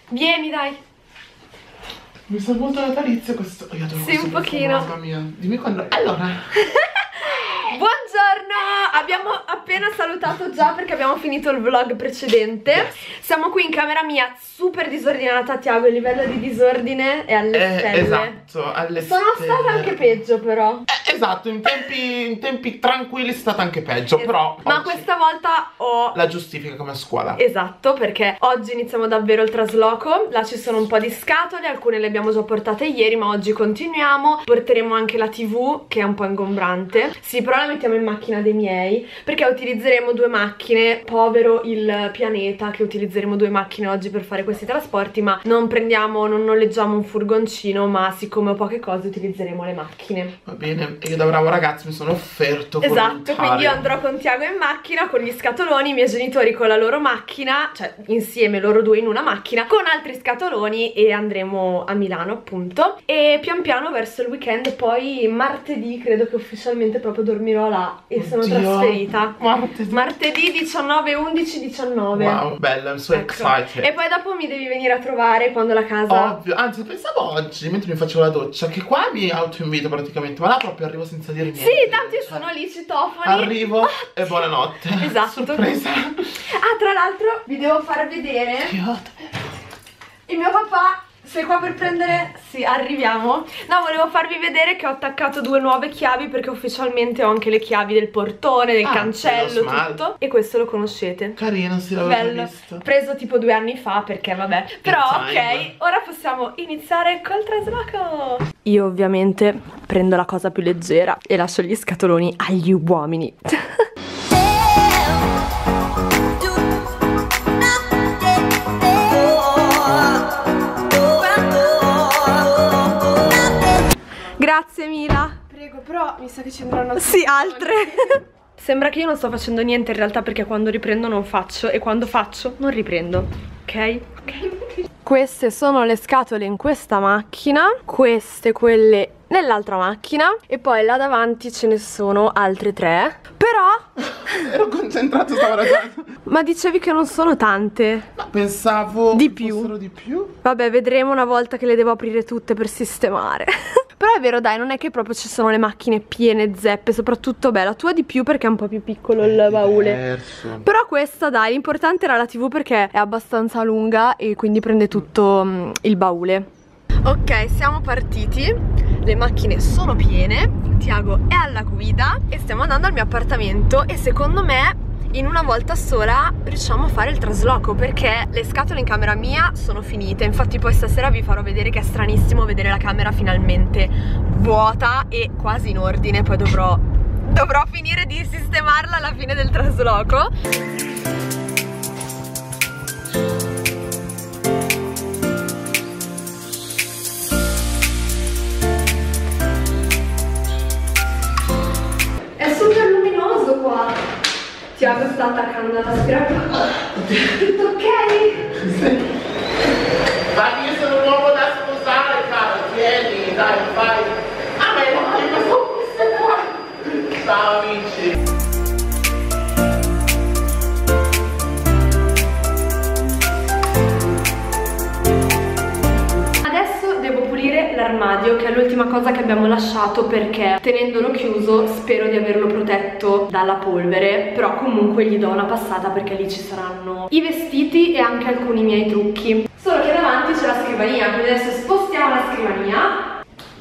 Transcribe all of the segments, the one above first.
Vieni, dai. Mi sa molto natalizio questo. Io adoro Sì, un pochino. Mamma mia. Dimmi quando. Allora. Buongiorno! Abbiamo appena salutato già perché abbiamo finito il vlog precedente. Yes. Siamo qui in camera mia, super disordinata, Tiago, il livello di disordine è alle stelle. Esatto, alle Sono stelle. stata anche peggio però. Esatto, in tempi tranquilli è stata anche peggio, però ma oggi questa volta ho... la giustifica come a scuola. Esatto, perché oggi iniziamo davvero il trasloco. Là ci sono un po' di scatole, alcune le abbiamo già portate ieri, ma oggi continuiamo. Porteremo anche la TV, che è un po' ingombrante. Sì, però la mettiamo in macchina dei miei, perché utilizzeremo due macchine. Povero il pianeta che utilizzeremo due macchine oggi per fare questi trasporti, ma non noleggiamo un furgoncino, ma siccome ho poche cose utilizzeremo le macchine. Va bene, e io da bravo ragazzo mi sono offerto Esatto, quindi io andrò con Tiago in macchina, con gli scatoloni, i miei genitori con la loro macchina, cioè insieme loro due in una macchina, con altri scatoloni, e andremo a Milano appunto. E pian piano verso il weekend, poi martedì credo che ufficialmente proprio dormirò là e sono trasferita. Martedì 19, 11, 19. Wow, bella, I'm so excited. E poi dopo mi devi venire a trovare quando la casa... Ovvio, anzi pensavo oggi, mentre mi facevo la doccia, che qua mi autoinvito praticamente, ma là proprio arrivo senza dire niente. Sì, tanti sono lì, citofoni. Arrivo e buonanotte. Esatto. Sorpresa. Ah, tra l'altro vi devo far vedere il mio papà. Sei qua per prendere... Sì, arriviamo. No, volevo farvi vedere che ho attaccato due nuove chiavi, perché ufficialmente ho anche le chiavi del portone, del cancello, tutto. E questo lo conoscete. Carino, sì, l'avevo visto. Preso tipo 2 anni fa, perché vabbè. Però ok, ora possiamo iniziare col trasloco. Io ovviamente prendo la cosa più leggera e lascio gli scatoloni agli uomini. Grazie Mila. Prego, però mi sa che ci andranno sì, altre. Sembra che io non sto facendo niente in realtà, perché quando riprendo non faccio e quando faccio non riprendo. Ok? Ok. Queste sono le scatole in questa macchina, queste quelle nell'altra macchina, e poi là davanti ce ne sono altre 3. Però ero concentrato, stavo ragionando. ma dicevi che non sono tante? No, pensavo di che più. fossero di più. Vabbè, vedremo una volta che le devo aprire tutte per sistemare. Però è vero, dai, non è che proprio ci sono le macchine piene zeppe. Soprattutto, beh, la tua di più perché è un po' più piccolo il baule. Diverso. Però questa, dai, l'importante era la TV perché è abbastanza lunga e quindi prende tutto il baule. Ok, siamo partiti. Le macchine sono piene, Tiago è alla guida e stiamo andando al mio appartamento. E secondo me in una volta sola riusciamo a fare il trasloco, perché le scatole in camera mia sono finite. Infatti poi stasera vi farò vedere che è stranissimo vedere la camera finalmente vuota e quasi in ordine. Poi dovrò finire di sistemarla alla fine del trasloco. È super luminoso qua. Tiago sta attaccando l'aspiratore. Tutto ok? Sì. Ma io sono un uomo da sposare, cara, tieni, dai, vai. A me non hai questo qua. Ciao amici. L'armadio, che è l'ultima cosa che abbiamo lasciato, perché tenendolo chiuso spero di averlo protetto dalla polvere, però comunque gli do una passata perché lì ci saranno i vestiti e anche alcuni miei trucchi. Solo che davanti c'è la scrivania, quindi adesso spostiamo la scrivania.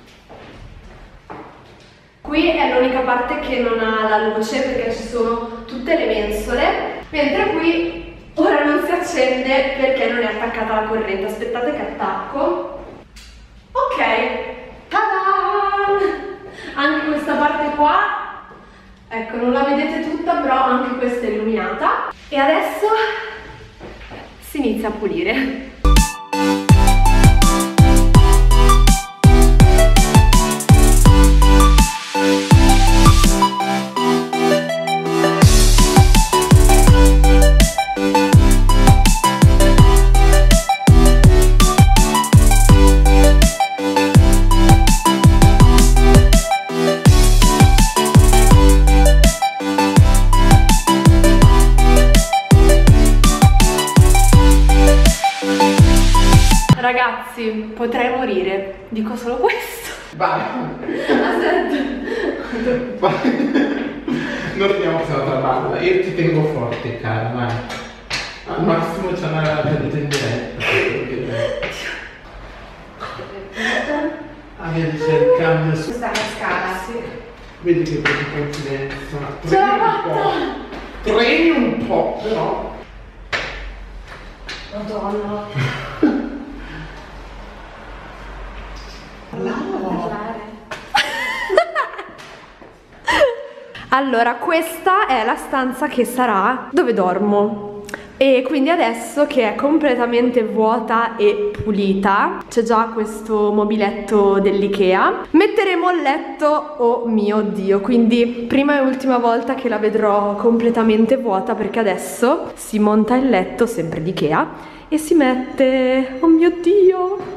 Qui è l'unica parte che non ha la luce perché ci sono tutte le mensole, mentre qui ora non si accende perché non è attaccata la corrente. Aspettate che attacco. Ok, ta-da! Anche questa parte qua, ecco, non la vedete tutta, però anche questa è illuminata. E adesso si inizia a pulire. Ragazzi, potrei morire. Dico solo questo. Vai. Aspetta. Vai. Non abbiamo questa balla, io ti tengo forte, cara, vai. Al massimo c'è una caduta in diretta. Ah, vedi, c'è il cambio su. Questa cascata, sì. Vedi che per coincidenza. Tremi un po', però. Madonna. Allora, questa è la stanza che sarà dove dormo. E quindi adesso che è completamente vuota e pulita, c'è già questo mobiletto dell'Ikea, metteremo il letto, oh mio Dio, quindi prima e ultima volta che la vedrò completamente vuota, perché adesso si monta il letto, sempre di Ikea, e si mette, oh mio Dio.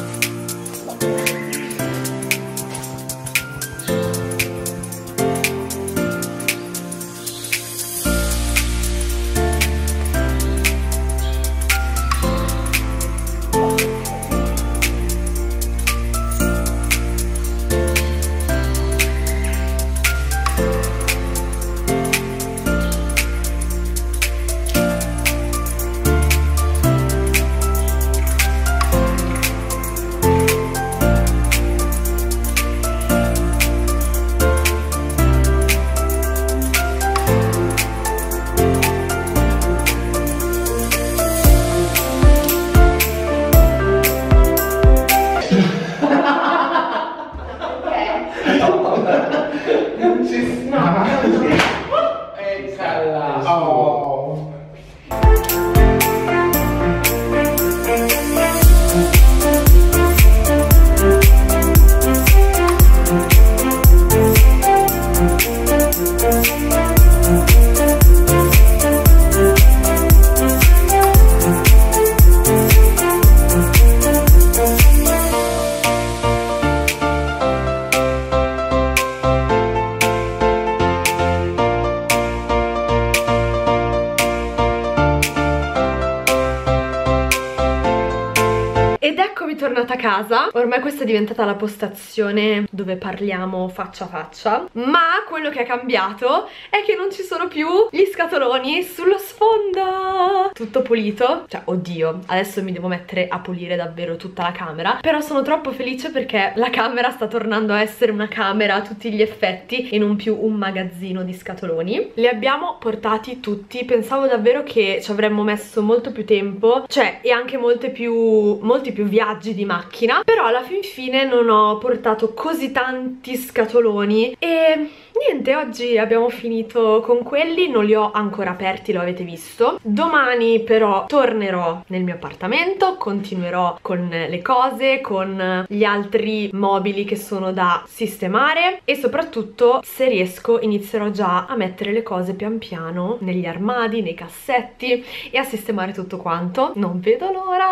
Ed eccomi tornata a casa. Ormai questa è diventata la postazione dove parliamo faccia a faccia, ma quello che è cambiato è che non ci sono più gli scatoloni sullo sfondo. Tutto pulito. Cioè, oddio, adesso mi devo mettere a pulire davvero tutta la camera. Però sono troppo felice perché la camera sta tornando a essere una camera a tutti gli effetti e non più un magazzino di scatoloni. Li abbiamo portati tutti. Pensavo davvero che ci avremmo messo molto più tempo, cioè, e anche molti più viaggi di macchina, però alla fin fine non ho portato così tanti scatoloni e niente, oggi abbiamo finito con quelli, non li ho ancora aperti, lo avete visto. Domani però tornerò nel mio appartamento, continuerò con le cose, con gli altri mobili che sono da sistemare e soprattutto, se riesco, inizierò già a mettere le cose pian piano negli armadi, nei cassetti e a sistemare tutto quanto. Non vedo l'ora.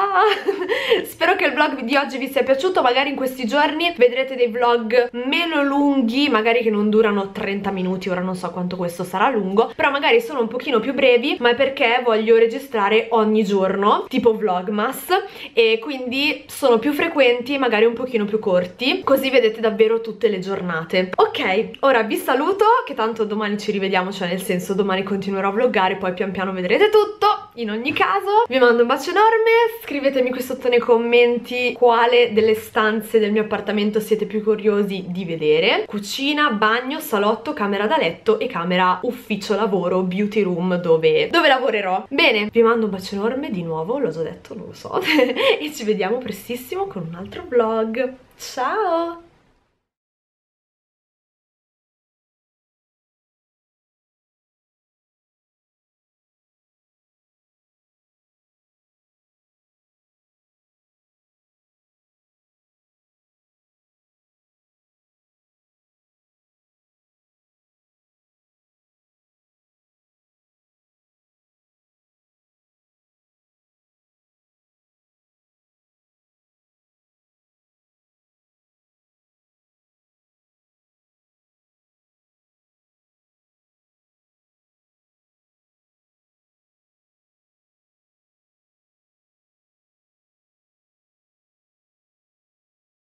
Spero che il vlog di oggi vi sia piaciuto. Magari in questi giorni vedrete dei vlog meno lunghi, magari che non durano 30 minuti, ora non so quanto questo sarà lungo, però magari sono un pochino più brevi, ma è perché voglio registrare ogni giorno, tipo vlogmas, e quindi sono più frequenti e magari un pochino più corti, così vedete davvero tutte le giornate. Ok, ora vi saluto, che tanto domani ci rivediamo, cioè nel senso domani continuerò a vloggare, poi pian piano vedrete tutto. In ogni caso vi mando un bacio enorme, scrivetemi qui sotto nei commenti quale delle stanze del mio appartamento siete più curiosi di vedere. Cucina, bagno, salotto, camera da letto e camera ufficio lavoro, beauty room dove lavorerò. Bene, vi mando un bacio enorme di nuovo, l'ho già detto, non lo so, e ci vediamo prestissimo con un altro vlog. Ciao!